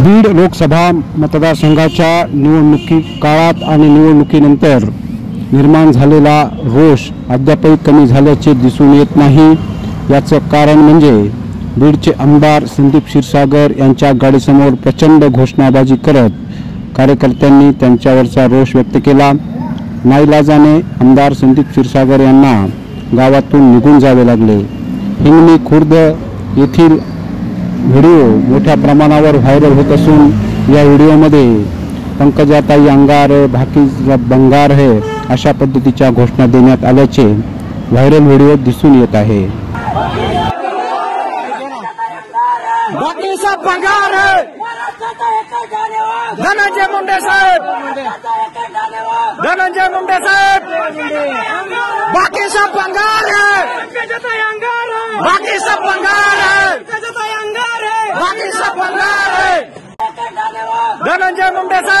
बीड लोकसभा मतदारसंघाच्या निवडणुकी काळात आणि निवडणुकीनंतर निर्माण झालेला रोष अद्यापही कमी झाल्याचे दिसून येत नाही। याचं कारण म्हणजे बीडचे आमदार संदीप क्षीरसागर यांच्या गाडीसमोर प्रचंड घोषणाबाजी करत कार्यकर्त्यांनी त्यांच्यावरचा रोष व्यक्त केला। नाईलाजाने आमदार संदीप क्षीरसागर यांना गावातून निघून जावे लागले। हिंगणी खुर्द येथील व्हिडिओ मोठ्या प्रमाणावर व्हायरल होत असून या व्हिडिओमध्ये पंकजाताई अंगार है, बाकी बंगार है अशा पद्धतीच्या घोषणा देण्यात आल्याचे व्हायरल व्हिडिओ दिसून येत आहे। बाकी सब बंगार है, धनंजय मुंडे साहेब, धनंजय मुंडे साहेब, बाकी सब बंगार है, बाकी सब बंगार है, बाकी सब बंगार है, धनंजय मुंडे साहेब।